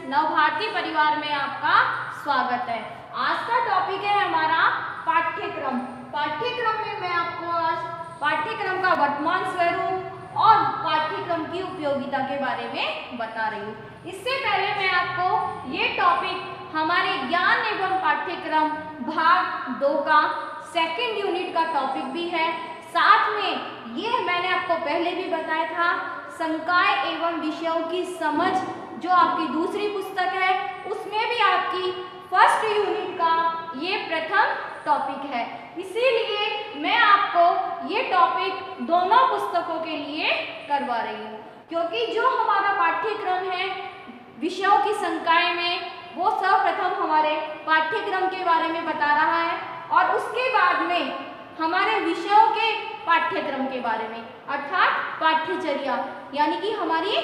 नवभारती परिवार में आपका स्वागत है। आज का टॉपिक है हमारा पाठ्यक्रम। पाठ्यक्रम में मैं आपको आज पाठ्यक्रम का वर्तमान स्वरूप और पाठ्यक्रम की उपयोगिता के बारे में बता रही हूँ। इससे पहले मैं आपको ये टॉपिक हमारे ज्ञान एवं पाठ्यक्रम भाग 2 का सेकंड यूनिट का टॉपिक भी है। साथ में ये मैंने आपको पहले भी बताया था, संकाय एवं विषयों की समझ जो आपकी दूसरी पुस्तक है उसमें भी आपकी फर्स्ट यूनिट का ये प्रथम टॉपिक है। इसीलिए मैं आपको ये टॉपिक दोनों पुस्तकों के लिए करवा रही हूँ, क्योंकि जो हमारा पाठ्यक्रम है विषयों की संकाय में वो सर्वप्रथम हमारे पाठ्यक्रम के बारे में बता रहा है और उसके बाद में हमारे विषयों के पाठ्यक्रम के बारे में अर्थात पाठ्यचर्या यानी कि हमारी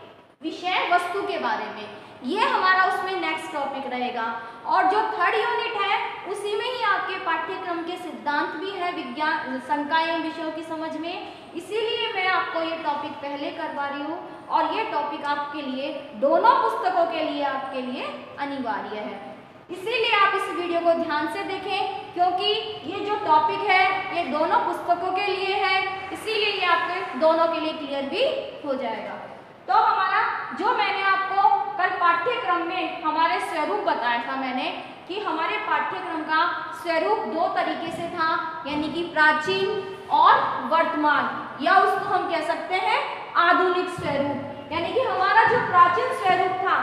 विषय वस्तु के बारे में, ये हमारा उसमें नेक्स्ट टॉपिक रहेगा। और जो थर्ड यूनिट है उसी में ही आपके पाठ्यक्रम के सिद्धांत भी है विज्ञान संकाय एवं विषयों की समझ में। इसीलिए मैं आपको ये टॉपिक पहले करवा रही हूँ और ये टॉपिक आपके लिए दोनों पुस्तकों के लिए आपके लिए अनिवार्य है। इसीलिए आप इस वीडियो को ध्यान से देखें, क्योंकि ये जो टॉपिक है ये दोनों पुस्तकों के लिए है, इसीलिए ये आपके दोनों के लिए क्लियर भी हो जाएगा। तो हमारा जो मैंने आपको कल पाठ्यक्रम में हमारे स्वरूप बताया था मैंने कि हमारे पाठ्यक्रम का स्वरूप 2 तरीके से था, यानी कि प्राचीन और वर्तमान, या उसको हम कह सकते हैं आधुनिक स्वरूप। यानी कि हमारा जो प्राचीन स्वरूप था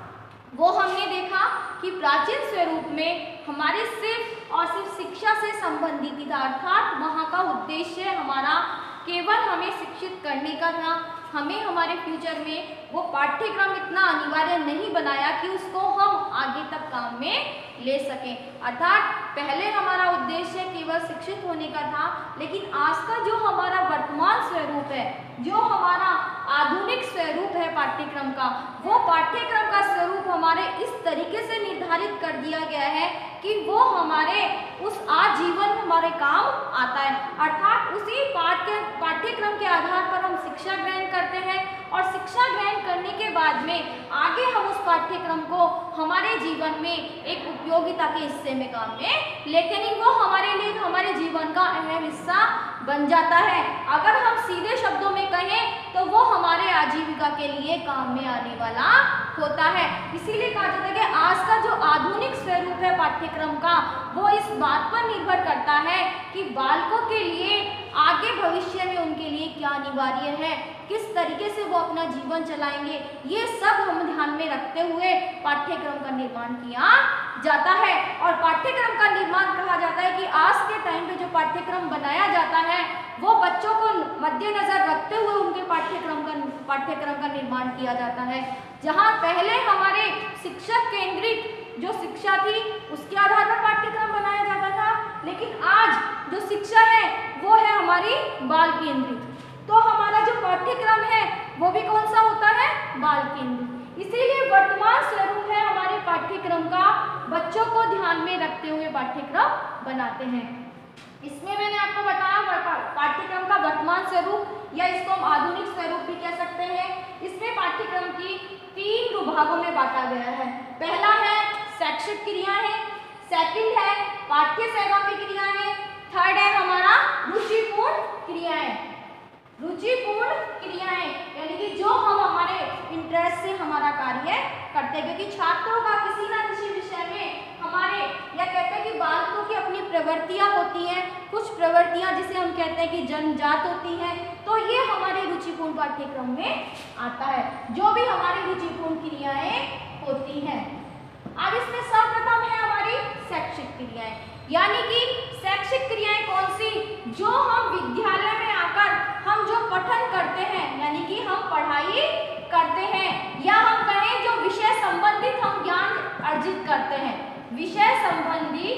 वो हमने देखा कि प्राचीन स्वरूप में हमारे सिर्फ और सिर्फ शिक्षा से संबंधित था, अर्थात वहाँ का उद्देश्य हमारा केवल हमें शिक्षित करने का था। हमें हमारे फ्यूचर में वो पाठ्यक्रम इतना अनिवार्य नहीं बनाया कि उसको हम आगे तक काम में ले सकें, अर्थात पहले हमारा उद्देश्य केवल शिक्षित होने का था। लेकिन आज का जो हमारा वर्तमान स्वरूप है, जो हमारा आधुनिक स्वरूप है पाठ्यक्रम का, वो पाठ्यक्रम का स्वरूप हमारे इस तरीके से निर्धारित कर दिया गया है कि वो हमारे उस आजीवन हमारे काम आता है, अर्थात उसी पाठ्यक्रम के आधार पर हम शिक्षा ग्रहण करते हैं और शिक्षा ग्रहण करने के बाद में आगे हम उस पाठ्यक्रम को हमारे जीवन में एक उपयोगिता के हिस्से में काम में लेते नहीं, वो हमारे लिए हमारे जीवन का अहम हिस्सा बन जाता है। अगर हम सीधे शब्दों में कहें तो वो हमारे आजीविका के लिए काम में आने वाला होता है। इसीलिए कहा जाता है कि आज का जो आधुनिक स्वरूप है पाठ्यक्रम का वो इस बात पर निर्भर करता है कि बालकों के लिए आगे भविष्य में उनके लिए क्या अनिवार्य है, किस तरीके से वो अपना जीवन चलाएंगे, ये सब हम ध्यान में रखते हुए पाठ्यक्रम का निर्माण किया जाता है। और पाठ्यक्रम का निर्माण कहा जाता है कि आज के टाइम पे जो पाठ्यक्रम बनाया जाता है वो बच्चों को मद्देनजर रखते हुए उनके पाठ्यक्रम का निर्माण किया जाता है। जहाँ पहले हमारे शिक्षक केंद्रित जो शिक्षा थी उसके आधार पर पाठ्यक्रम बनाया जाता था, लेकिन आज जो शिक्षा है वो है हमारी बाल केंद्रित। तो हमारा जो पाठ्यक्रम है वो भी कौन सा होता है, बाल केंद्रित। इसीलिए वर्तमान स्वरूप है हमारे पाठ्यक्रम का, बच्चों को ध्यान में रखते हुए पाठ्यक्रम बनाते हैं। इसमें मैंने आपको बताया पाठ्यक्रम का वर्तमान स्वरूप या इसको हम आधुनिक स्वरूप भी कह सकते हैं। इसमें पाठ्यक्रम की 3 भागों में बांटा गया है। पहला है शैक्षिक क्रियाएं, सेकंड है पाठ्य सहगामी क्रियाएं, थर्ड है हमारा रुचिपूर्ण क्रियाएं। रुचिपूर्ण क्रियाएं यानी कि जो हम हमारे इंटरेस्ट से हमारा कार्य करते हैं, क्योंकि छात्रों का किसी ना किसी विषय में हमारे या कहते हैं कि बालकों की अपनी प्रवृत्तियां होती हैं, कुछ प्रवृत्तियां जिसे हम कहते हैं कि जन्मजात होती हैं, तो ये हमारे रुचिपूर्ण पाठ्यक्रम में आता है, जो भी हमारी रुचिपूर्ण क्रियाएं होती हैं। अब इसमें सर्वप्रथम है हमारी शैक्षिक क्रियाएं, यानी कि शैक्षिक क्रियाएं कौन सी, जो हम विद्यालय में आकर हम जो पठन करते हैं, यानी कि हम पढ़ाई करते हैं, या हम कहें जो विषय संबंधित हम ज्ञान अर्जित करते हैं, विषय संबंधी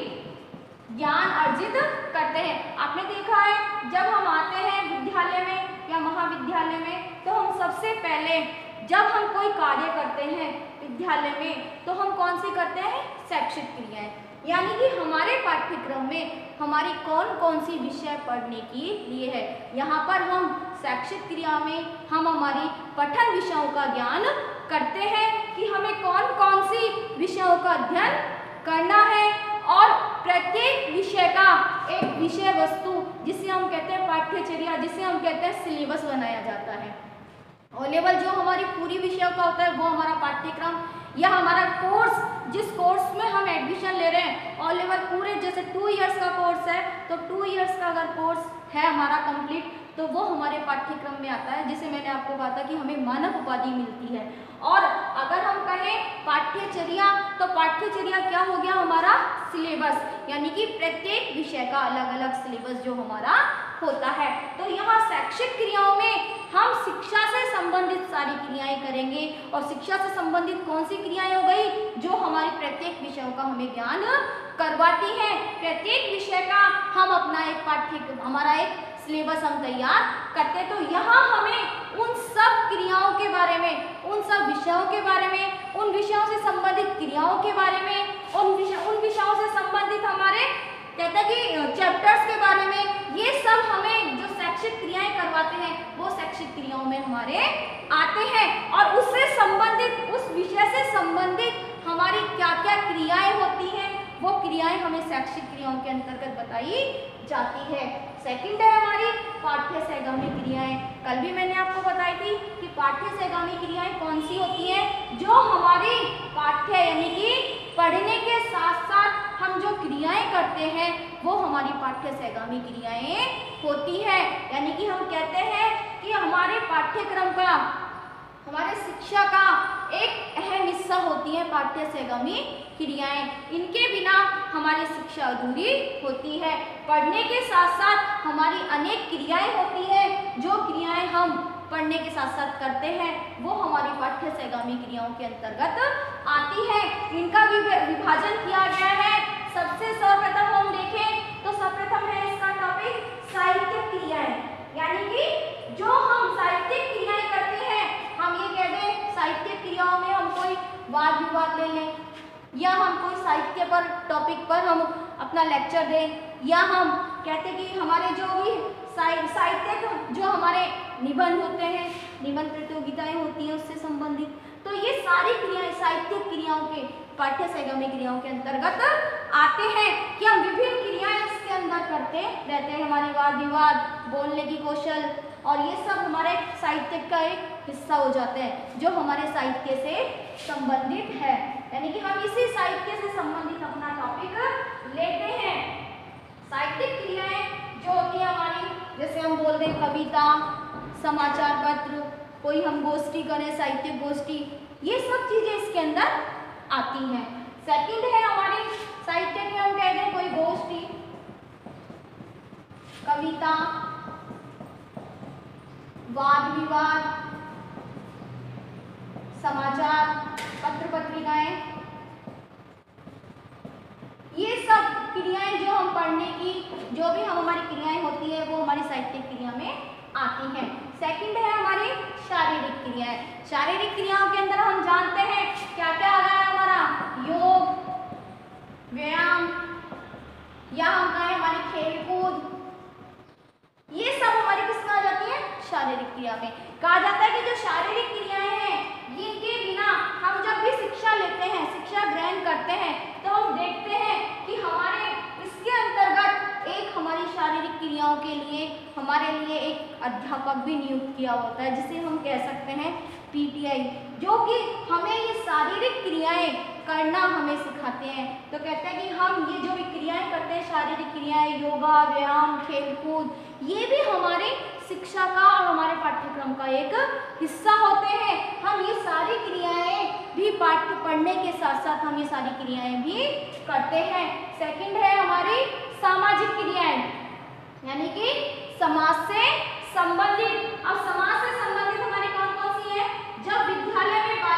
ज्ञान अर्जित करते हैं। आपने देखा है जब हम आते हैं विद्यालय में या महाविद्यालय में तो हम सबसे पहले जब हम कोई कार्य करते हैं विद्यालय में तो हम कौन सी करते हैं, शैक्षिक क्रियाएं, यानी कि हमारे पाठ्यक्रम में हमारी कौन कौन सी विषय पढ़ने के लिए है। यहाँ पर हम शैक्षिक क्रिया में हम हमारी पठन विषयों का ज्ञान करते हैं कि हमें कौन करना है और प्रत्येक विषय का एक विषय वस्तु जिसे हम कहते हैं पाठ्यचर्या, जिसे हम कहते हैं सिलेबस बनाया जाता है। ओ लेवल जो हमारी पूरी विषयों का होता है वो हमारा पाठ्यक्रम या हमारा कोर्स, जिस कोर्स में हम एडमिशन ले रहे हैं। ओ लेवल पूरे जैसे 2 इयर्स का कोर्स है तो 2 इयर्स का अगर कोर्स है हमारा कंप्लीट तो वो हमारे पाठ्यक्रम में आता है, जिसे मैंने आपको कहा था कि हमें मानक उपाधि मिलती है। और अगर हम कहें पाठ्यचर्या तो पाठ्यचर्या क्या हो गया हमारा सिलेबस, यानी कि प्रत्येक विषय का अलग अलग सिलेबस जो हमारा होता है। तो यहाँ शैक्षिक क्रियाओं में हम शिक्षा से संबंधित सारी क्रियाएं करेंगे और शिक्षा से संबंधित कौन सी क्रियाएं हो गई जो हमारी प्रत्येक विषयों का हमें ज्ञान करवाती हैं। प्रत्येक विषय का हम अपना एक पाठ्यक्रम, हमारा एक सिलेबस हम तैयार करते हैं। तो यहाँ हमें उन सब क्रियाओं के बारे में, उन सब विषयों के बारे में, उन विषयों से संबंधित क्रियाओं के बारे में, उन विषयों से संबंधित हमारे कहते हैं कि चैप्टर्स के बारे में, ये सब हमें जो शैक्षिक क्रियाएं करवाते हैं वो शैक्षिक क्रियाओं में हमारे आते हैं। और उससे संबंधित, उस विषय से संबंधित हमारी क्या क्या क्रियाएं होती हैं वो क्रियाएं हमें शैक्षिक क्रियाओं के अंतर्गत बताई जाती है। सेकंड है हमारी पाठ्य सहगामी क्रियाएं। कल भी मैंने आपको बताई थी कि पाठ्य सहगामी क्रियाएं कौन सी होती हैं, जो हमारी पाठ्य यानी कि पढ़ने के साथ साथ हम जो क्रियाएं करते हैं वो हमारी पाठ्य सहगामी क्रियाएं होती है। यानी कि हम कहते हैं कि हमारे पाठ्यक्रम का, हमारे शिक्षा का एक अहम हिस्सा होती है पाठ्य सहगामी क्रियाएं। इनके बिना हमारी शिक्षा अधूरी होती है। पढ़ने के साथ साथ हमारी अनेक क्रियाएं होती हैं, जो क्रियाएं हम पढ़ने के साथ साथ करते हैं वो हमारी पाठ्य सहगामी क्रियाओं के अंतर्गत आती है। इनका विभाजन किया गया है। सबसे सर्वप्रथम हम देखें तो सर्वप्रथम है इसका टॉपिक साहित्यिक क्रियाएं, यानी कि जो हम साहित्यिक क्रियाएं करते हैं, हम ये कह दें साहित्यिक क्रियाओं में हम कोई वाद विवाद ले लें, या हम कोई साहित्य पर टॉपिक पर हम अपना लेक्चर दें, या हम कहते हैं कि हमारे जो भी साहित्यिक जो हमारे निबंध होते हैं, निबंध प्रतियोगिताएं होती हैं उससे संबंधित, तो ये सारी क्रियाएं साहित्यिक क्रियाओं के, पाठ्य सहगामी क्रियाओं के अंतर्गत आते हैं कि हम विभिन्न क्रियाएं इसके अंदर करते रहते हैं। हमारी वाद विवाद, बोलने की कौशल और ये सब हमारे साहित्य का एक हिस्सा हो जाते हैं जो हमारे साहित्य से संबंधित है। यानी कि हम इसी साहित्य से संबंधित अपना टॉपिक लेते हैं। साहित्यिक क्रियाएं जो होती है हमारी, जैसे हम बोल दें कविता, समाचार पत्र, कोई हम गोष्ठी करें, साहित्यिक गोष्ठी, ये सब चीजें इसके अंदर आती हैं। सेकंड है हमारी साहित्य में हम कह दें कोई गोष्ठी, कविता, वाद विवाद, समाचार पत्र पत्रिकाएं, ये सब क्रियाएं जो हम पढ़ने की, जो भी हम हमारी क्रियाएं होती है वो हमारी साहित्यिक क्रिया में आती हैं। सेकंड है हमारी शारीरिक क्रियाएं। शारीरिक क्रियाओं के अंदर हम जानते हैं क्या क्या आ रहा है हमारा, योग, व्यायाम, या हम कहें हमारी खेलकूद, ये सब हमारी किसमें आ जाती है, शारीरिक क्रिया में। कहा जाता है कि जो शारीरिक क्रियाएं हैं इनके बिना हम जब भी शिक्षा लेते हैं, शिक्षा ग्रहण करते हैं, तो हम देखते हैं कि हमारे इसके अंतर्गत एक हमारी शारीरिक क्रियाओं के लिए हमारे लिए एक अध्यापक भी नियुक्त किया होता है, जिसे हम कह सकते हैं पीटीआई, जो कि हमें ये शारीरिक क्रियाएं करना हमें सिखाते हैं। तो कहते हैं कि हम ये जो भी क्रियाएं करते हैं, शारीरिक क्रियाएं, योगा, व्यायाम, खेलकूद, ये भी हमारे शिक्षा का और हमारे पाठ्यक्रम का एक हिस्सा होते हैं। हम ये सारी क्रियाएं भी पाठ्य पढ़ने के साथ साथ हम ये सारी क्रियाएं भी करते हैं। सेकंड है हमारी सामाजिक क्रियाएं, यानी कि समाज से संबंधित। अब समाज से संबंधित हमारी कौन कौन सी है, जब विद्यालय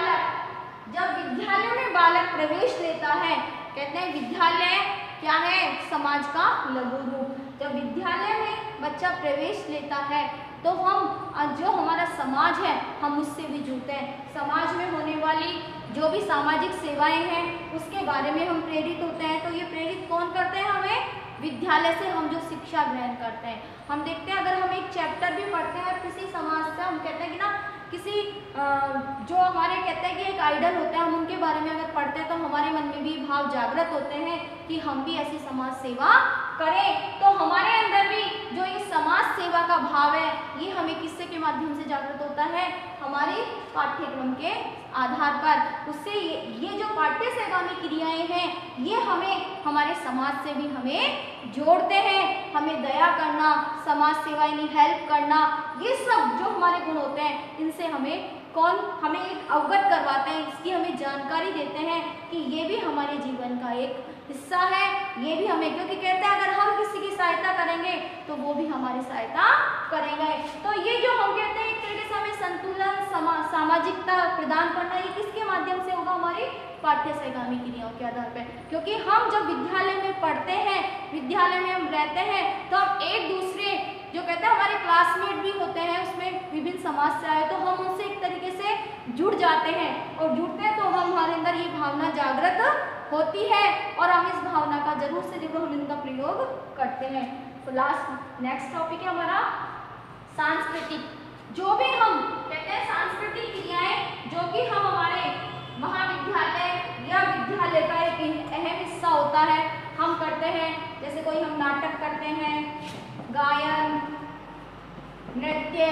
में बालक प्रवेश लेता है, कहते हैं विद्यालय क्या है, समाज का लघु रूप। जब विद्यालय में बच्चा प्रवेश लेता है तो हम जो हमारा समाज है हम उससे भी जुड़ते हैं। समाज में होने वाली जो भी सामाजिक सेवाएं हैं उसके बारे में हम प्रेरित होते हैं। तो ये प्रेरित कौन करते हैं हमें, विद्यालय से हम जो शिक्षा ग्रहण करते हैं। हम देखते हैं अगर हम एक चैप्टर भी पढ़ते हैं किसी समाज से, हम कहते हैं कि ना किसी जो हमारे कहते हैं कि एक आइडल होता है, हम उनके बारे में अगर पढ़ते हैं तो हमारे मन में भी भाव जागृत होते हैं कि हम भी ऐसी समाज सेवा करें। तो हमारे अंदर भी जो ये समाज सेवा का भाव है ये हमें किससे के माध्यम से जागृत होता है, हमारे पाठ्यक्रम के आधार पर। उससे ये जो पाठ्य सहगामी क्रियाएं हैं ये हमें हमारे समाज से भी हमें जोड़ते हैं। हमें दया करना, समाज सेवा यानी हेल्प करना, ये सब जो हमारे गुण होते हैं इनसे हमें एक अवगत करवाते हैं, इसकी हमें जानकारी देते हैं कि ये भी हमारे जीवन का एक हिस्सा है। ये भी हमें, क्योंकि कहते हैं अगर हम किसी की सहायता करेंगे तो वो भी हमारी सहायता करेंगे। तो ये जो हम कहते हैं एक तरीके से हमें संतुलन, सामाजिकता प्रदान करना, ये किसके माध्यम से होगा, हमारी पाठ्य सहगामी क्रियाओं के आधार पर। क्योंकि हम जब विद्यालय में पढ़ते हैं, विद्यालय में हम रहते हैं, तो हम एक दूसरे जो कहते हैं हमारे क्लासमेट भी होते हैं, उसमें विभिन्न समाज से आए, तो हम उनसे एक तरीके से जुड़ जाते हैं और जुड़ते हैं तो हमारे अंदर ये भावना जागृत होती है और हम इस भावना का जरूर से जरूर हम इनका प्रयोग करते हैं। तो नेक्स्ट टॉपिक है हमारा सांस्कृतिक। जो भी हम कहते हैं सांस्कृतिक क्रियाएं जो कि हम हमारे महाविद्यालय या विद्यालय का एक अहम हिस्सा होता है, हम करते हैं। जैसे कोई हम नाटक करते हैं, गायन, नृत्य,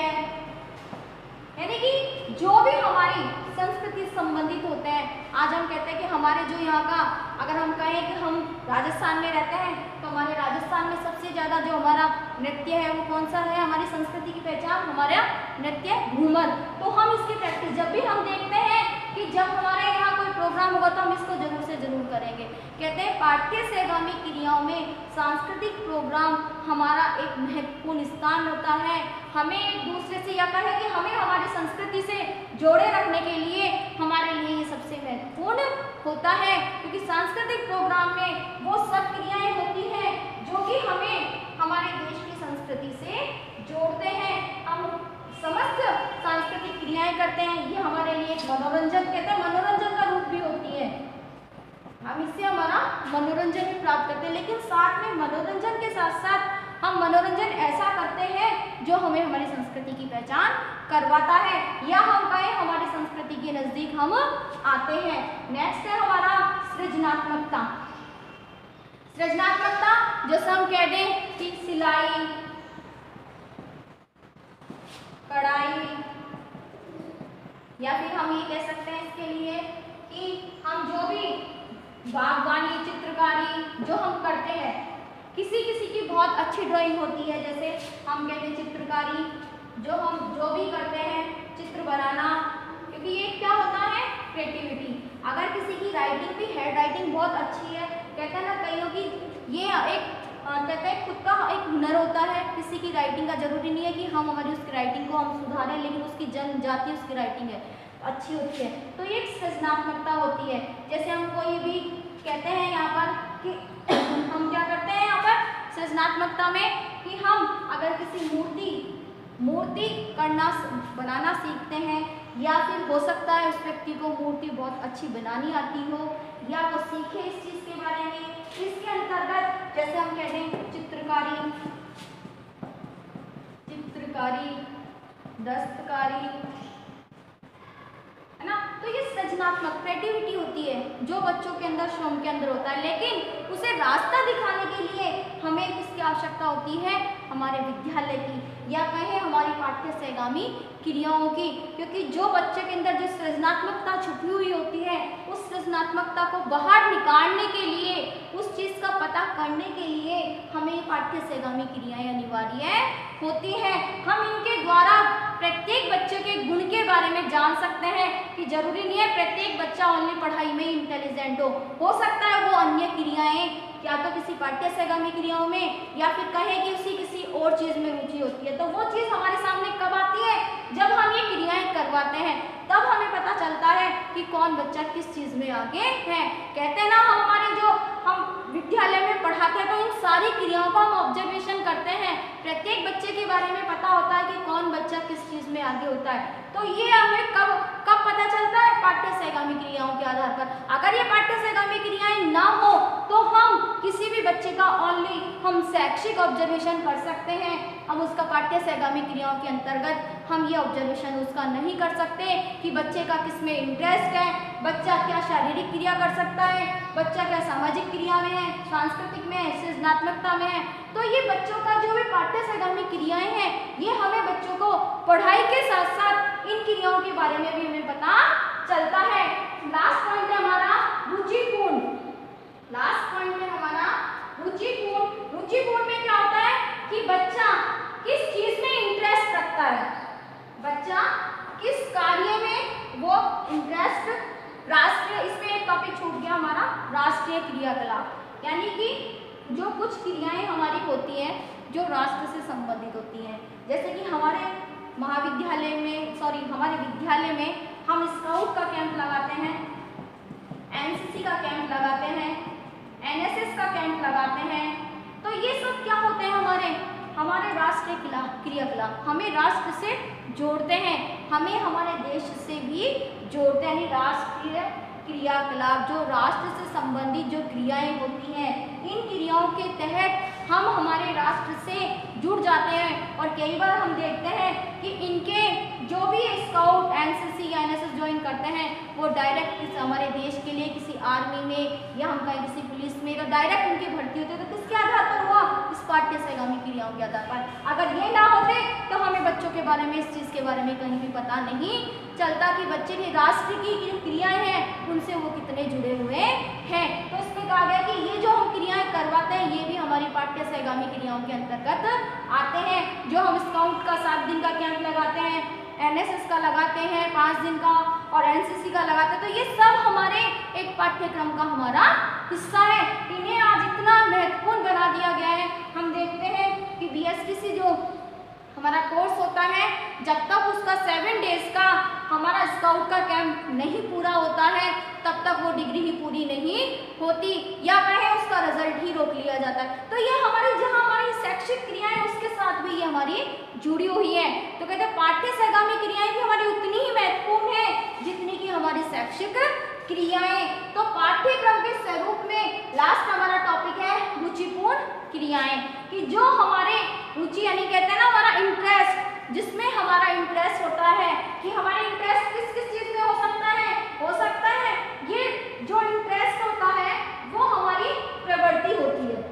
यानी कि जो भी हमारी संस्कृति संबंधित होते हैं। आज हम कहते हैं कि हमारे जो यहाँ का, अगर हम कहें कि हम राजस्थान में रहते हैं तो हमारे राजस्थान में सबसे ज़्यादा जो हमारा नृत्य है वो कौन सा है, हमारी संस्कृति की पहचान हमारा नृत्य घूमर। तो हम इसकी प्रैक्टिस जब भी हम देखते हैं कि जब हमारे यहाँ कोई प्रोग्राम होगा तो हम इसको जरूर से जरूर करेंगे। कहते हैं पाठ्य सहगामी क्रियाओं में सांस्कृतिक प्रोग्राम हमारा एक महत्वपूर्ण स्थान होता है। हमें एक दूसरे से या कहें कि हमें हमारी संस्कृति से जोड़े रखने के लिए हमारे लिए ये सबसे महत्वपूर्ण होता है, क्योंकि सांस्कृतिक प्रोग्राम में वो सब क्रियाएं होती हैं जो कि हमें हमारे देश की संस्कृति से जोड़ते हैं। हम समस्त सांस्कृतिक क्रियाएं करते हैं, ये हमारे लिए एक मनोरंजन, कहते हैं मनोरंजन का रूप भी होती है। हम इससे हमारा मनोरंजन भी प्राप्त करते हैं, लेकिन साथ में मनोरंजन के साथ साथ हम मनोरंजन ऐसा करते हैं जो हमें हमारी संस्कृति की पहचान करवाता है, या हम कहें हमारी संस्कृति के नजदीक हम आते हैं। नेक्स्ट है हमारा सृजनात्मकता। सृजनात्मकता जैसे हम कह दें कि सिलाई, कढ़ाई, या फिर हम ये कह सकते हैं इसके लिए कि हम जो भी बागवानी, चित्रकारी जो हम करते हैं, किसी किसी की बहुत अच्छी ड्राइंग होती है, जैसे हम कहते हैं चित्रकारी, जो भी करते हैं चित्र बनाना, क्योंकि ये क्या होता है क्रिएटिविटी। अगर किसी की राइटिंग भी, हैंड राइटिंग बहुत अच्छी है, कहते हैं ना कईयों की ये एक कहते हैं खुद का एक हुनर होता है। किसी की राइटिंग का जरूरी नहीं है कि हम हमारी उसकी राइटिंग को हम सुधारें, लेकिन उसकी जनजाति उसकी राइटिंग है अच्छी होती है, तो ये सृजनात्मकता होती है। जैसे हम कोई भी कहते हैं यहाँ पर कि हम क्या करते हैं यहाँ पर सृजनात्मकता में कि हम अगर किसी मूर्ति बनाना सीखते हैं, या फिर हो सकता है उस व्यक्ति को मूर्ति बहुत अच्छी बनानी आती हो, या वो सीखे इस चीज़ के बारे में। इसके अंतर्गत जैसे हम कहते हैं चित्रकारी, दस्तकारी, है ना, तो ये सृजनात्मक क्रिएटिविटी होती है जो बच्चों के अंदर, श्रम के अंदर होता है। लेकिन उसे रास्ता दिखाने के लिए हमें किसकी आवश्यकता होती है, हमारे विद्यालय की, या कहें हमारी पाठ्य सहगामी क्रियाओं की। क्योंकि जो बच्चे के अंदर जो सृजनात्मकता छुपी हुई होती है, उस सृजनात्मकता को बाहर निकालने के लिए, उस चीज़ का पता करने के लिए हमें पाठ्य सहगामी क्रियाएं अनिवार्य होती हैं। हम इनके द्वारा प्रत्येक बच्चे के गुण के बारे में जान सकते हैं कि जरूरी नहीं है प्रत्येक बच्चा ओनली पढ़ाई में ही इंटेलिजेंट हो सकता है वो अन्य क्रियाएं, या तो किसी पाठ्य सहगामी क्रियाओं में, या फिर कहें कि उसी किसी और चीज़ में रुचि होती है। तो वो चीज़ हमारे सामने कब आती है, जब हम ये क्रियाएं करवाते हैं, तब हमें पता चलता है कि कौन बच्चा किस चीज़ में आगे है। कहते हैं ना हमारे जो हम विद्यालय में पढ़ाते हैं तो इन सारी क्रियाओं को हम ऑब्जर्वेशन करते हैं, प्रत्येक बच्चे के बारे में पता होता है कि कौन बच्चा किस चीज़ में आगे होता है। तो ये हमें कब पता चलता है, पाठ्य सहगामी क्रियाओं के आधार पर। अगर ये पाठ्य सहगामी क्रियाएं ना हो तो हम किसी भी बच्चे का ओनली हम शैक्षिक ऑब्जर्वेशन कर सकते हैं, हम उसका पाठ्य सहगामी क्रियाओं के अंतर्गत हम ये ऑब्जर्वेशन उसका नहीं कर सकते कि बच्चे का किस में इंटरेस्ट है, बच्चा क्या शारीरिक शारीरिक क्रिया कर सकता है, बच्चा क्या सामाजिक क्रिया में है, सांस्कृतिक में है, सृजनात्मकता में है। तो ये बच्चों का जो भी पाठ्य सहगामी क्रियाएं हैं, ये हमें बच्चों को पढ़ाई के साथ साथ इन क्रियाओं के बारे में भी हमें पता चलता है। लास्ट पॉइंट है हमारा रुचिपूर्ण। लास्ट पॉइंट है हमारा रुचिपूर्ण। रुचिपूर्ण में क्या होता है कि बच्चा किस चीज में इंटरेस्ट रखता है, बच्चा किस कार्य में वो इंटरेस्ट, राष्ट्रीय, इसमें एक टॉपिक छूट गया हमारा, राष्ट्रीय क्रियाकलाप, यानी कि जो कुछ क्रियाएं हमारी होती हैं जो राष्ट्र से संबंधित होती हैं। जैसे कि हमारे महाविद्यालय में, हमारे विद्यालय में हम स्काउट का कैंप लगाते हैं, एनसीसी का कैंप लगाते हैं, एनएसएस का कैंप लगाते हैं। तो ये सब क्या होते हैं, हमारे राष्ट्रीय क्रियाकलाप हमें राष्ट्र से जोड़ते हैं, हमें हमारे देश से भी जोड़ते हैं। राष्ट्रीय क्रियाकलाप जो राष्ट्र से संबंधित जो क्रियाएं होती हैं, इन क्रियाओं के तहत हम हमारे राष्ट्र से जुड़ जाते हैं। और कई बार हम देखते हैं कि इनके जो भी स्काउट, एनसीसी या एनएसएस ज्वाइन करते हैं, वो डायरेक्ट हमारे देश के लिए किसी आर्मी में या हम कहें किसी पुलिस में तो डायरेक्ट उनकी भर्ती होती है। तो किसके आधार पर हुआ? इस पाठ्य सहगामी क्रियाओं के आधार पर। अगर ये ना होते तो हमें बच्चों के बारे में, इस चीज़ के बारे में कहीं भी पता नहीं चलता कि बच्चे की राष्ट्र की जो क्रियाएं हैं उनसे वो कितने जुड़े हुए हैं। तो इसमें कहा गया कि ये जो हम क्रियाएं करवाते हैं ये भी हमारी पाठ्य सहगामी क्रियाओं के अंतर्गत आते हैं। जो हम स्काउट का 7 दिन का कैंप लगाते हैं, एनएसएस का लगाते हैं 5 दिन का, और एनसीसी का लगाते हैं, तो ये सब हमारे एक पाठ्यक्रम का हमारा हिस्सा है। इन्हें आज इतना महत्वपूर्ण बना दिया गया है। हम देखते हैं कि बीएसटीसी जो हमारा कोर्स होता है, जब तक उसका 7 डेज का हमारा स्काउट का कैंप नहीं पूरा होता है तब तक वो डिग्री ही पूरी नहीं होती, या कहें उसका रिजल्ट ही रोक लिया जाता है। तो ये हमारी, जहाँ हमारी शैक्षिक क्रियाएं उसके साथ भी ये हमारी जुड़ी हुई है। तो कहते हैं पाठ्य सहगामी क्रियाएं भी हमारी उतनी ही महत्वपूर्ण है जितनी कि हमारी शैक्षिक क्रियाएं। तो पाठ्यक्रम के स्वरूप में लास्ट हमारा टॉपिक है रुचिपूर्ण क्रियाएं, कि जो हमारे रुचि यानी कहते हैं ना हमारा इंटरेस्ट, जिसमें हमारा इंटरेस्ट होता है कि हमारा इंटरेस्ट किस किस चीज में हो सकता है, ये जो इंटरेस्ट होता है वो हमारी प्रवृत्ति होती है।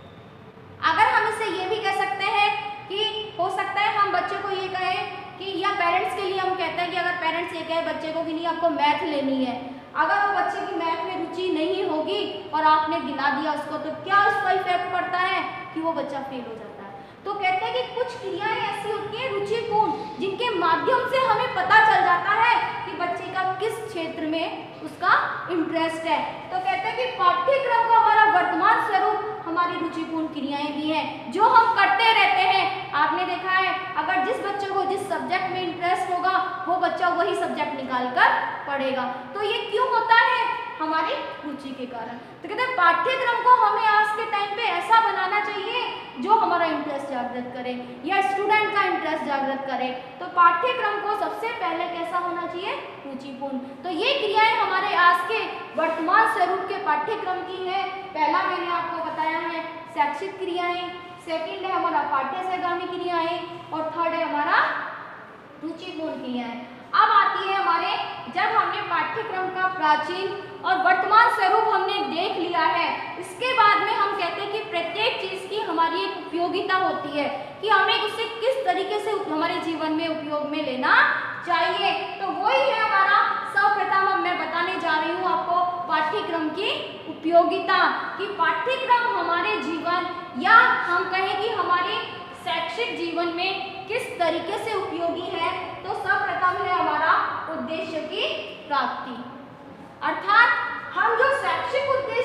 अगर हम इसे ये भी कह सकते हैं कि हो सकता है हम बच्चे को ये कहें कि, या पेरेंट्स के लिए हम कहते हैं कि अगर पेरेंट्स ये कहे बच्चे को कि नहीं आपको मैथ लेनी है, अगर वो बच्चे की मैथ में रुचि नहीं होगी और आपने गिना दिया उसको, तो क्या उसका इफेक्ट पड़ता है कि वो बच्चा फेल हो जाता है। तो कहते हैं कि कुछ क्रियाएं ऐसी होती हैं रुचिपूर्ण, जिनके माध्यम से हमें पता चल जाता है कि बच्चे का किस क्षेत्र में उसका इंटरेस्ट है। तो कहते हैं कि पाठ्यक्रम का हमारा वर्तमान स्वरूप हमारी रुचिपूर्ण क्रियाएं भी हैं जो हम करते रहते हैं। आपने देखा है अगर जिस बच्चे को जिस सब्जेक्ट में इंटरेस्ट होगा वो बच्चा वही सब्जेक्ट निकाल कर पढ़ेगा। तो ये क्यों होता है? हमारी रुचि के कारण। तो कहते हैं पाठ्यक्रम को हमें आज के टाइम पे ऐसा बनाना चाहिए जो हमारा इंटरेस्ट जागृत करे या स्टूडेंट का इंटरेस्ट जागृत करे। तो पाठ्यक्रम को सबसे पहले कैसा होना चाहिए? रुचिपूर्ण। तो ये क्रियाएं हमारे आज के वर्तमान स्वरूप के पाठ्यक्रम की है। पहला मैंने आपको बताया है शैक्षिक क्रियाएं, सेकंड है हमारा पाठ्य सहगामी क्रियाएं, और थर्ड है हमारा रुचिपूर्ण क्रियाएं। अब आती है हमारे, जब हमने पाठ्यक्रम का प्राचीन और वर्तमान स्वरूप हमने देख लिया है, इसके बाद में हम कहते हैं कि प्रत्येक चीज की हमारी एक उपयोगिता होती है कि हमें उसे किस तरीके से हमारे जीवन में उपयोग में लेना चाहिए। तो वही है हमारा सर्वप्रथम मैं बताने जा रही हूँ आपको पाठ्यक्रम की उपयोगिता, कि पाठ्यक्रम हमारे जीवन या हम कहें कि हमारे शैक्षिक जीवन में किस तरीके से उपयोगी है। तो सर्वप्रथम है हमारा उद्देश्य की प्राप्ति, अर्थात हम जो शैक्षिक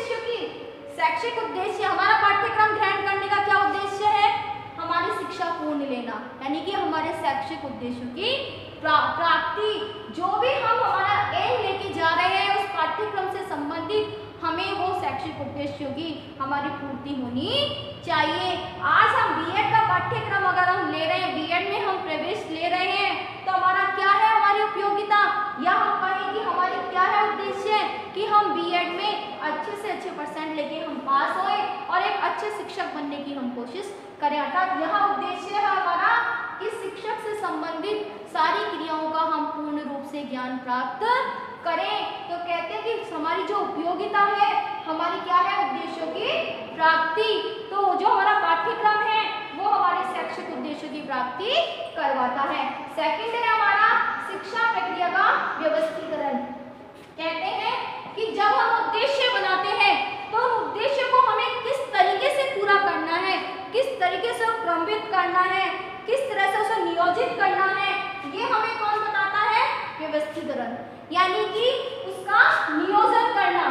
उद्देश्य हमारा पाठ्यक्रम ग्रहण करने का क्या उद्देश्य है? हमारी शिक्षा पूर्ण लेना, यानी कि हमारे शैक्षिक उद्देश्यों की प्राप्ति। जो भी हम हमारा एम लेके जा रहे हैं उस पाठ्यक्रम से संबंधित हमें वो शैक्षिक उद्देश्यों की हमारी पूर्ति होनी चाहिए। आज हम बीएड का पाठ्यक्रम अगर हम ले रहे हैं, बीएड में हम प्रवेश ले रहे हैं, तो हमारा क्या है हमारी उपयोगिता, या हम कहें कि हमारी क्या है उद्देश्य, कि हम बीएड में अच्छे से अच्छे % लेके हम पास होए और एक अच्छे शिक्षक बनने की हम कोशिश करें। अर्थात यहाँ उद्देश्य है हमारा कि शिक्षक से संबंधित सारी क्रियाओं का हम पूर्ण रूप से ज्ञान प्राप्त करें। तो कहते हैं कि हमारी हमारी जो उपयोगिता है, हमारी क्या है, उद्देश्यों की प्राप्ति। तो जो हमारा पाठ्यक्रम है वो हमारे शैक्षिक उद्देश्यों की प्राप्ति करवाता है। सेकंड है हमारा शिक्षा प्रक्रिया का व्यवस्थीकरण। कहते हैं कि जब हम उद्देश्य बनाते हैं तो उद्देश्य को हमें किस तरीके से पूरा करना है, किस तरीके से क्रमबद्ध करना है, किस तरह से उसे नियोजित करना है, ये हमें कौन बताता है, व्यवस्थीकरण। यानी कि उसका नियोजन करना,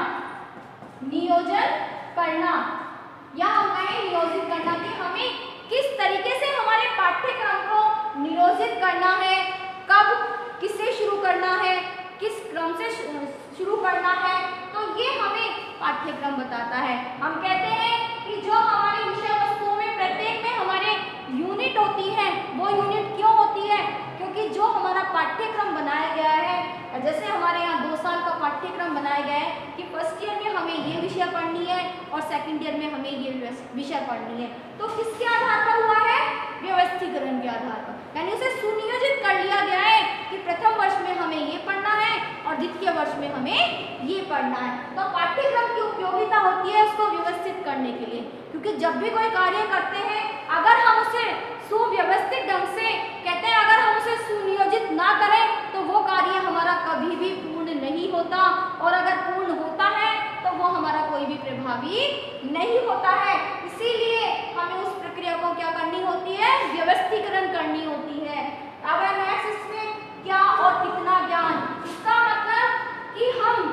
या हम कहें नियोजित करना कि हमें किस तरीके से हमारे पाठ्यक्रम को नियोजित करना है, कब किससे शुरू करना है, किस क्रम से शुरू करना है, तो ये हमें पाठ्यक्रम बताता है। हम कहते हैं कि जो हमारी विषय वस्तुओं में प्रत्येक में हमारे यूनिट होती है, वो यूनिट क्यों होती है, क्योंकि जो हमारा पाठ्यक्रम बनाया गया है, जैसे हमारे यहाँ 2 साल का पाठ्यक्रम बनाया गया है कि फर्स्ट ईयर में हमें ये विषय पढ़नी है और सेकंड ईयर में हमें ये विषय पढ़नी है, तो किसके आधार पर हुआ है, व्यवस्थीकरण के आधार पर। यानी उसे सुनियोजित कर लिया गया है कि प्रथम वर्ष में हमें ये पढ़ना है और द्वितीय वर्ष में हमें ये पढ़ना है। तो पाठ्यक्रम की उपयोगिता होती है उसको व्यवस्थित करने के लिए, क्योंकि जब भी कोई कार्य करते हैं, अगर हम उसे सुव्यवस्थित ढंग से, कहते हैं अगर हम उसे सुनियोजित ना करें तो वो कार्य हमारा कभी भी पूर्ण नहीं होता, और अगर पूर्ण होता है तो वो हमारा कोई भी प्रभावी नहीं होता है। इसीलिए हमें उस प्रक्रिया को क्या करनी होती है, व्यवस्थीकरण करनी होती है। अब नेक्स्ट इसमें क्या और कितना ज्ञान, इसका मतलब कि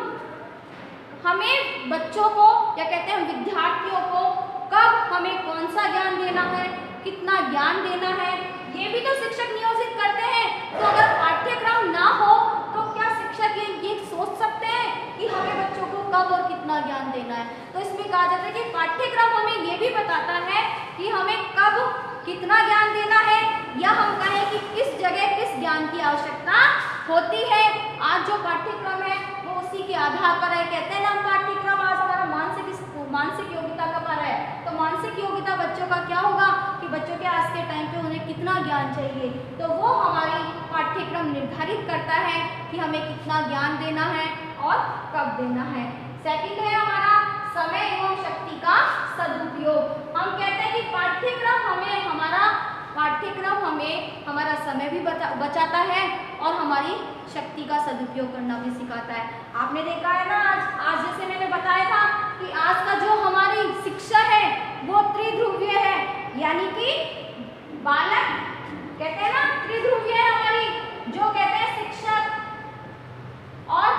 हमें बच्चों को, या कहते हैं विद्यार्थियों को, कब हमें कौन सा ज्ञान देना है, कितना ज्ञान देना है, ये भी तो शिक्षक नियोजित करते हैं। तो अगर पाठ्यक्रम ना हो तो क्या शिक्षक ये सोच सकते हैं कि हमें बच्चों को कब और कितना ज्ञान देना है। तो इसमें कहा जाता है कि पाठ्यक्रम हमें ये भी बताता है कि हमें कब कितना ज्ञान देना है, या हम कहें कि किस जगह किस ज्ञान की आवश्यकता होती है। आज जो पाठ्यक्रम है वो उसी के आधार पर है। कहते हैं ना पाठ्यक्रम आज हमारा मानसिक योग्यता का पर है, तो मानसिक योग्यता बच्चों का क्या होगा कि बच्चों के आज के टाइम पे उन्हें कितना ज्ञान चाहिए, तो वो हमारी पाठ्यक्रम निर्धारित करता है कि हमें कितना ज्ञान देना है और कब देना है। सेकंड है हमारा समय एवं शक्ति का सदुपयोग। हम कहते हैं कि पाठ्यक्रम हमें हमारा समय भी बचाता है और हमारी शक्ति का सदुपयोग करना भी सिखाता है। आपने देखा है ना, आज जैसे मैंने बताया था कि आज का जो हमारी शिक्षा है वो त्रिध्रुवीय है, यानी कि बालक, कहते हैं ना त्रिध्रुवीय है हमारी, जो कहते हैं शिक्षक और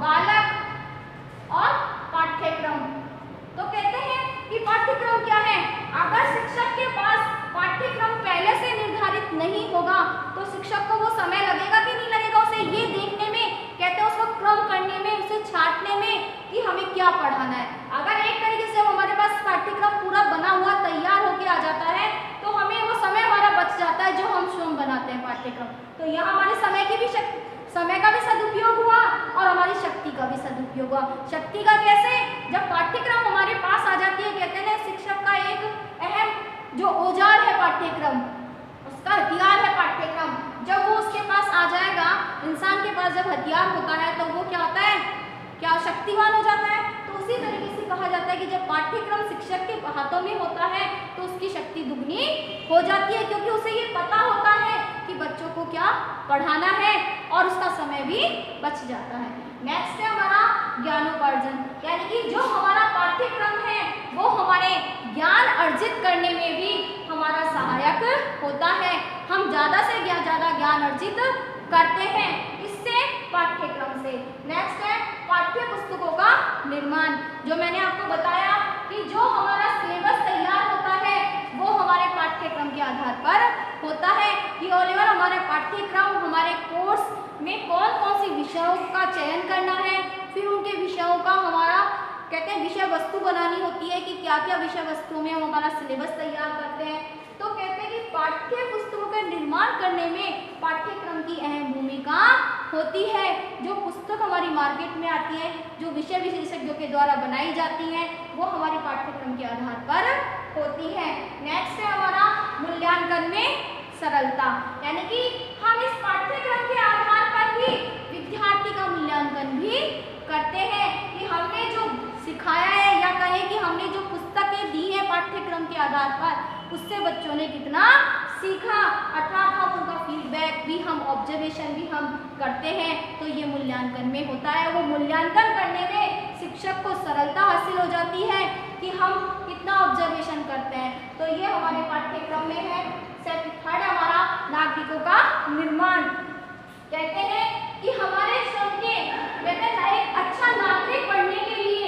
बालक और पाठ्यक्रम। तो कहते हैं कि पाठ्यक्रम क्या है, अगर शिक्षक के पास पाठ्यक्रम पहले से निर्धारित नहीं होगा तो शिक्षक को वो समय लगेगा कि नहीं लगेगा उसे ये देखने में, कहते हैं उसको क्रम करने में, उसे छांटने में कि हमें क्या पढ़ाना है। अगर एक तरीके से हमारे पास पाठ्यक्रम पूरा बना हुआ तैयार होके आ जाता है तो हमें वो समय हमारा बच जाता है जो हम स्वयं बनाते हैं पाठ्यक्रम। तो यहाँ हमारे समय का भी सदुपयोग हुआ और हमारी शक्ति का भी सदुपयोग हुआ। शक्ति का कैसे, जब पाठ्यक्रम हमारे पास आ जाती है, कहते हैं शिक्षक का एक अहम जो औजार है पाठ्यक्रम, उसका हथियार है पाठ्यक्रम, जब वो उसके पास आ जाएगा, इंसान के पास जब हथियार होता है तो वो क्या होता है, क्या शक्तिवान हो जाता है। तो उसी तरीके से कहा जाता है कि जब पाठ्यक्रम शिक्षक के हाथों में होता है तो उसकी शक्ति दुगनी हो जाती है, क्योंकि उसे ये पता होता है कि बच्चों को क्या पढ़ाना है और उसका समय भी बच जाता है। नेक्स्ट है हमारा ज्ञानोपार्जन, यानी कि जो हमारा पाठ्यक्रम है वो हमारे ज्ञान अर्जित करने में भी हमारा सहायक होता है। हम ज़्यादा से ज़्यादा ज्ञान अर्जित करते हैं, इससे पाठ्यक्रम से। नेक्स्ट है पाठ्य पुस्तकों का निर्माण। जो मैंने आपको बताया कि जो हमारा सिलेबस तैयार होता है वो हमारे पाठ्यक्रम के आधार पर होता है कि ओलेवल हमारे पाठ्यक्रम, हमारे कोर्स में कौन कौन सी विषयों का चयन करना है, फिर उनके विषयों का हमारा, कहते हैं विषय वस्तु बनानी होती है कि क्या क्या विषय वस्तुओं में हम हमारा सिलेबस तैयार करते हैं। तो कहते हैं कि पाठ्य पुस्तकों का निर्माण करने में पाठ्यक्रम की अहम भूमिका होती है। जो पुस्तक हमारी मार्केट में आती है, जो विषय विशेषज्ञों के द्वारा बनाई जाती हैं, वो हमारे पाठ्यक्रम के आधार पर होती है। नेक्स्ट है हमारा मूल्यांकन में सरलता, यानी कि हम इस पाठ्यक्रम के आधार पर ही विद्यार्थी का मूल्यांकन भी करते हैं कि हमने पाठ्यक्रम के आधार पर उससे बच्चों ने कितना सीखा, अर्थात हम उनका फीडबैक भी, हम ऑब्जर्वेशन भी हम करते हैं, तो ये मूल्यांकन में होता है। वो मूल्यांकन करने में शिक्षक को सरलता हासिल हो जाती है कि हम कितना ऑब्जर्वेशन करते हैं। तो ये हमारे पाठ्यक्रम में है। थर्ड हमारा नागरिकों का निर्माण। कहते हैं कि हमारे श्रम के, कहते हैं एक अच्छा नागरिक बनने के लिए,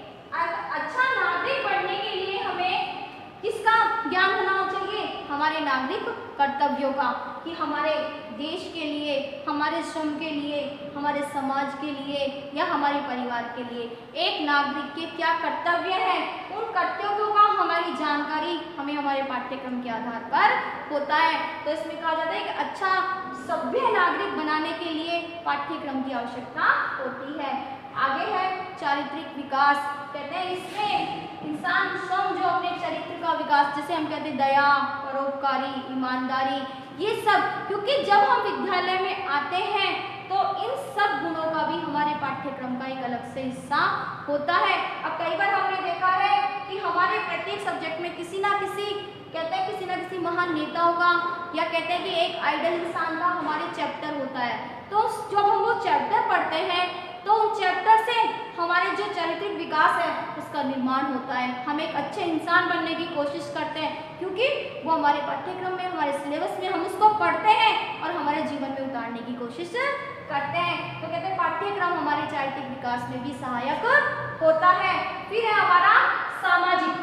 अच्छा नागरिक बनने के लिए हमें किसका ज्ञान होना चाहिए? हमारे नागरिक कर्तव्यों का, कि हमारे देश के लिए, हमारे श्रम के लिए, हमारे समाज के लिए या हमारे परिवार के लिए एक नागरिक के क्या कर्तव्य हैं, उन कर्तव्यों का हमारी जानकारी हमें हमारे पाठ्यक्रम के आधार पर होता है। तो इसमें कहा जाता है कि अच्छा सभ्य नागरिक बनाने के लिए पाठ्यक्रम की आवश्यकता होती है। आगे है चारित्रिक विकास। कहते हैं इसमें इंसान स्वयं जो अपने चरित्र का विकास, जैसे हम कहते हैं दया, परोपकारी, ईमानदारी, ये सब, क्योंकि जब हम विद्यालय में आते हैं तो इन सब गुणों का भी हमारे पाठ्यक्रम का एक अलग से हिस्सा होता है। अब कई बार हमने देखा है कि हमारे प्रत्येक सब्जेक्ट में किसी ना किसी, कहते हैं किसी ना किसी महान नेता होगा, या कहते हैं कि एक आइडल इंसान का हमारे चैप्टर होता है। तो जब हम वो चैप्टर पढ़ते हैं तो उन चैप्टर से हमारे जो चारित्रिक विकास है उसका निर्माण होता है। हम एक अच्छे इंसान बनने की कोशिश करते हैं, क्योंकि वो हमारे पाठ्यक्रम में, हमारे सिलेबस में हम उसको पढ़ते हैं और हमारे जीवन में उतारने की कोशिश करते हैं। तो कहते हैं पाठ्यक्रम हमारे चारित्रिक विकास में भी सहायक होता है। फिर है हमारा सामाजिक,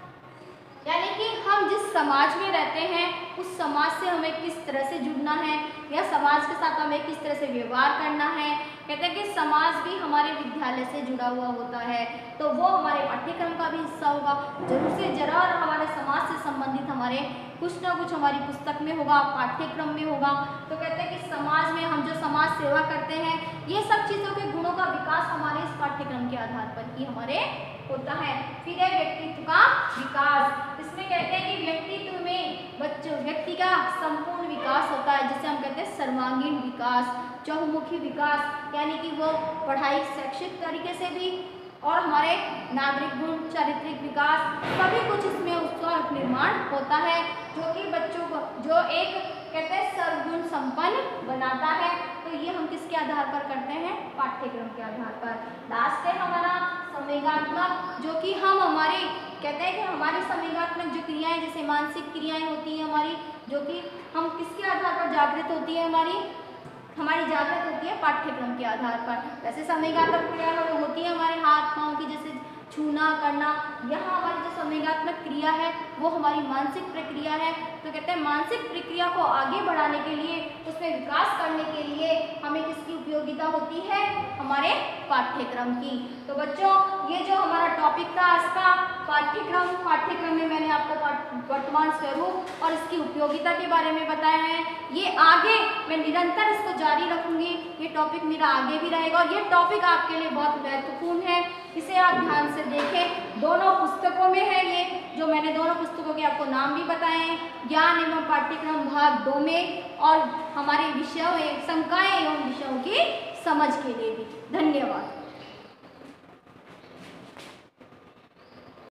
यानी कि हम जिस समाज में रहते हैं उस समाज से हमें किस तरह से जुड़ना है, या समाज के साथ हमें किस तरह से व्यवहार करना है। कहते हैं कि समाज भी हमारे विद्यालय से जुड़ा हुआ होता है, तो वो हमारे पाठ्यक्रम का भी हिस्सा होगा। जरूर से जरा हमारे समाज से संबंधित हमारे कुछ ना कुछ हमारी पुस्तक में होगा, पाठ्यक्रम में होगा। तो कहते हैं कि समाज में हम जो समाज सेवा करते हैं, ये सब चीज़ों के गुणों का विकास हमारे इस पाठ्यक्रम के आधार पर ही हमारे होता है। फिर है व्यक्तित्व का विकास। इसमें कहते हैं कि व्यक्तित्व में व्यक्ति का संपूर्ण विकास होता है, जिसे हम कहते हैं सर्वांगीण विकास, चहुमुखी विकास, यानी कि वो पढ़ाई शैक्षिक तरीके से भी और हमारे नागरिक गुण, चारित्रिक विकास, सभी कुछ इसमें उसका निर्माण होता है, जो कि बच्चों को जो एक कहते हैं सर्वगुण संपन्न बनाता है। तो ये हम किसके आधार पर करते हैं? पाठ्यक्रम के आधार पर। लास्ट है हमारा संवेगात्मक, जो कि हम हमारे कहते हैं कि हमारी संवेगात्मक जो क्रियाएं, जैसे मानसिक क्रियाएं होती हैं हमारी, जो कि हम किसके आधार पर जागृत होती है, हमारी जागृत होती है पाठ्यक्रम के आधार पर। वैसे संवेगात्मक क्रिया होती है हमारे हाथ पाँव की, जैसे छूना करना। यहाँ हमारी जो संवेगात्मक क्रिया है वो हमारी मानसिक प्रक्रिया है। तो कहते हैं मानसिक प्रक्रिया को आगे बढ़ाने के लिए, उसमें विकास करने के लिए हमें किसकी उपयोगिता होती है? हमारे पाठ्यक्रम की। तो बच्चों, ये जो हमारा टॉपिक था आज का पाठ्यक्रम में मैंने आपको वर्तमान स्वरूप और इसकी उपयोगिता के बारे में बताया है। ये आगे मैं निरंतर इसको जारी रखूंगी, ये टॉपिक मेरा आगे भी रहेगा और ये टॉपिक आपके लिए बहुत महत्वपूर्ण है, इसे आप ध्यान से देखें। दोनों पुस्तकों में है ये, जो मैंने दोनों पुस्तकों के आपको नाम भी बताए हैं, ज्ञान एवं पाठ्यक्रम भाग 2 में, और हमारे विषयों, शंकाएं एवं विषयों की समझ के लिए भी। धन्यवाद।